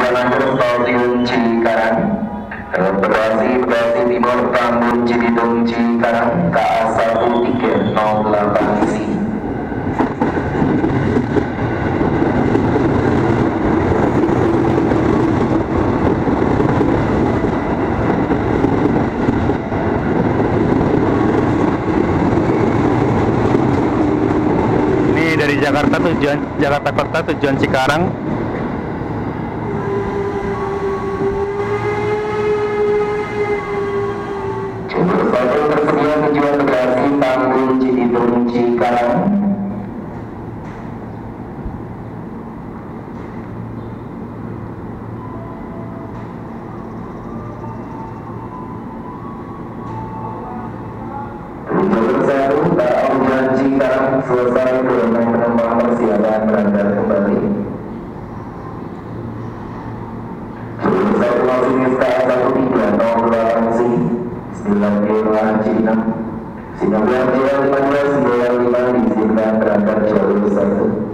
Jalan Stasiun Cikarang. Bekasi Timur Tambun Cibidung Cikarang KA1308 isi. Dari Jakarta Kota tujuan Cikarang. Jumlah satu tersedia tujuan Bekasi Tambun Cibidung Cikarang. Jalur satu tujuan Cikarang selesai, gelombang penumpang persiapan berangkat kembali. Jalur satu masinis KA1308 9 Cina Singapura J1595 diizinkan berangkat jalur 1.